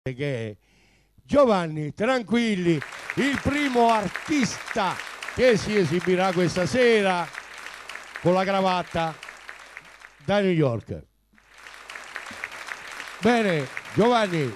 che è Giovanni Tranquilli, il primo artista che si esibirà questa sera con la cravatta da New York. Bene, Giovanni,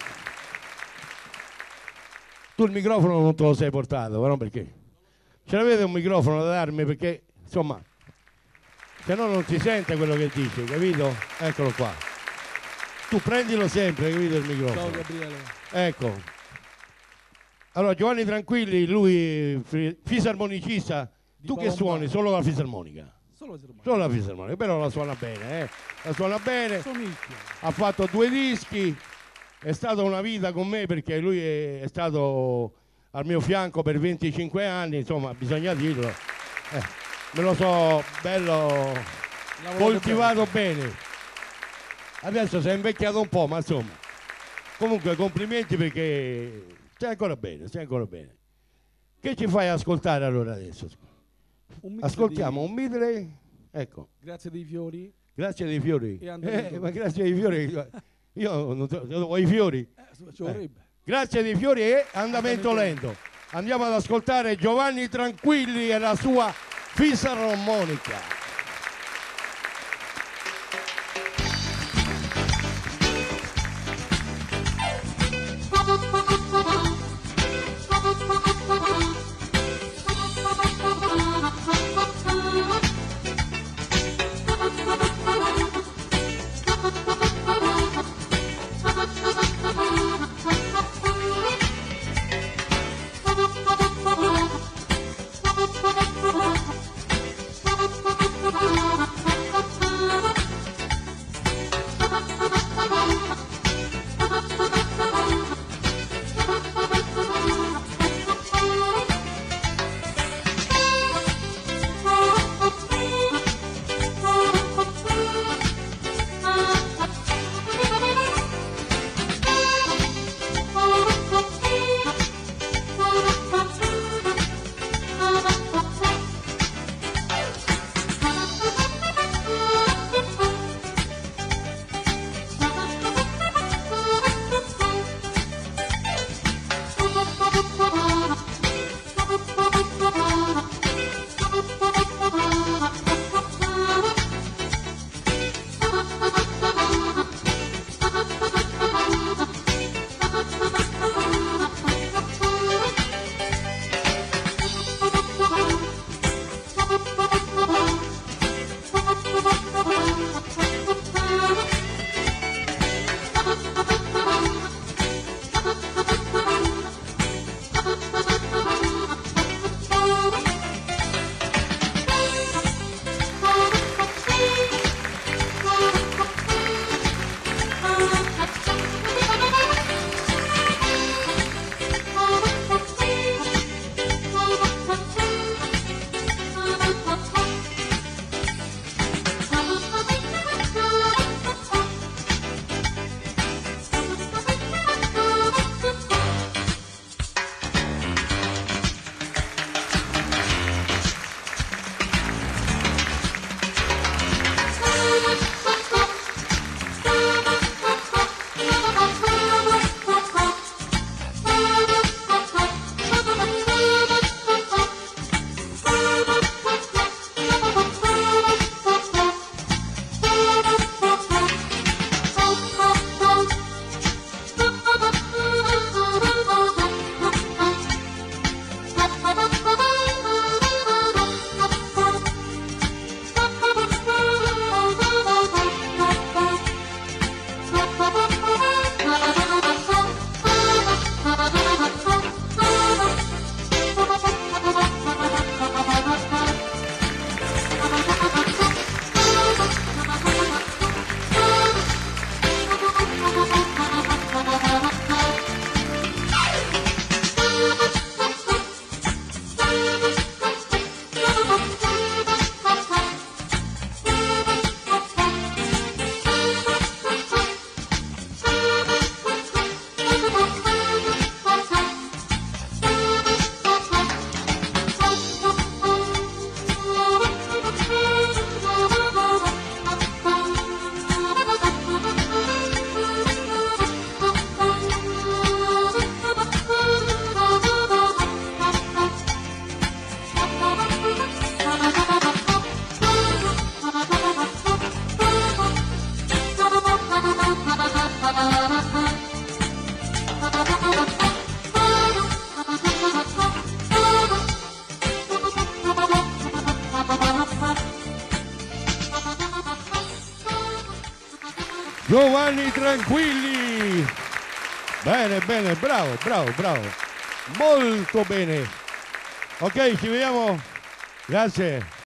tu il microfono non te lo sei portato, però perché? Ce l'avete un microfono da darmi? Perché, insomma, se no non si sente quello che dici, capito? Eccolo qua. Tu prendilo sempre, capito, il microfono. Ciao Gabriele. Ecco. Allora, Giovanni Tranquilli, lui fisarmonicista. Tu che suoni? Solo la fisarmonica? Solo la fisarmonica, però la suona bene, La suona bene. Ha fatto 2 dischi. È stata una vita con me perché lui è stato al mio fianco per 25 anni, insomma, bisogna dirlo. Me lo so bello coltivato bene. Adesso si è invecchiato un po', ma insomma. Comunque complimenti perché stai ancora bene, stai ancora bene. Che ci fai ascoltare allora adesso? Ascoltiamo un medley. Ecco. Grazie dei fiori. Grazie dei fiori. Ma grazie dei fiori. Io non ho i fiori. Grazie dei fiori e andamento lento. Andiamo ad ascoltare Giovanni Tranquilli e la sua fisarmonica. Thank you. Giovanni Tranquilli. Bene, bene, bravo, bravo, bravo. Molto bene. Ok, ci vediamo. Grazie.